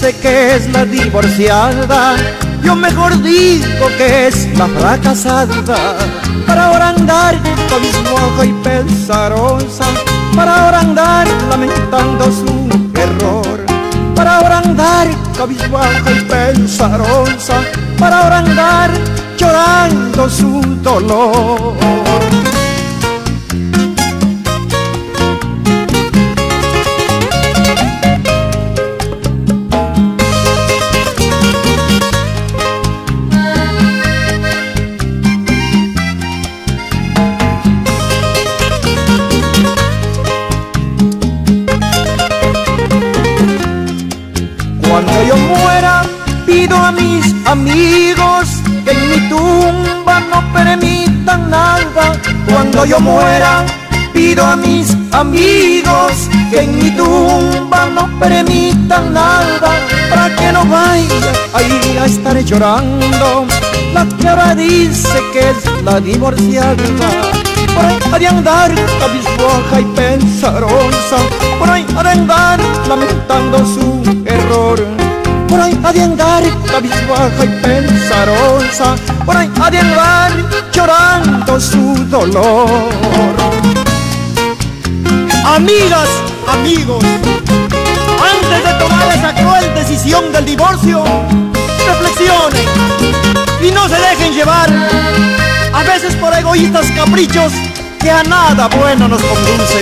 dice que es la divorciada, yo mejor digo que es la fracasada. Para ahora andar cabizbaja y pesarosa, para ahora andar lamentando su error, para ahora andar cabizbaja y pesarosa, para ahora andar llorando su dolor. Cuando yo muera, pido a mis amigos que en mi tumba no permitan nada. Cuando yo muera, pido a mis amigos que en mi tumba no permitan nada, para que no vaya ahí a estar llorando la que ahora dice que es la divorciada. Por ahí ha de andar cabizbaja y pesarosa, por ahí ha de andar lamentando su error, por ahí ha de andar cabizbaja y pesarosa, por ahí ha de andar llorando su dolor. Amigas, amigos, antes de tomar esa cruel decisión del divorcio, reflexionen y no se dejen llevar a veces por egoístas caprichos que a nada bueno nos conducen.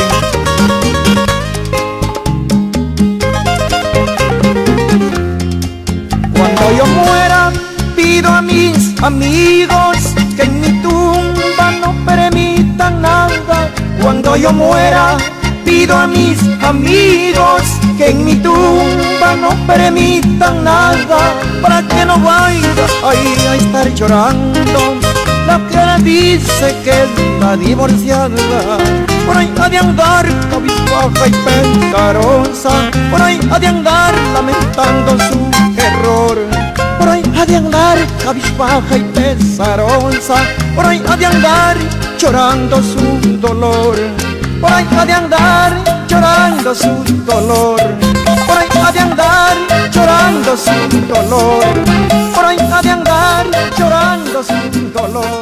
Cuando yo muera, pido a mis amigos que en mi tumba no permitan nada. Cuando yo muera, pido a mis amigos que en mi tumba no permitan nada, para que no vaya ahí a estar llorando la que dice que es la divorciada. Por ahí ha de andar cabizbaja y pesarosa, por ahí ha de andar lamentando su error, por ahí ha de andar cabizbaja y pesarosa, por ahí ha de andar llorando su dolor, por ahí ha de andar llorando su dolor, por ahí ha de andar llorando su dolor, por ahí ha de andar llorando su dolor.